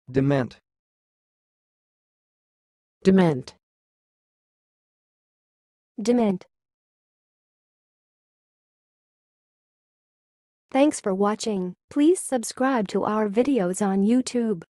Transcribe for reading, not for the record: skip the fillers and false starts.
dement, dement, dement. Thanks for watching. Please subscribe to our videos on YouTube.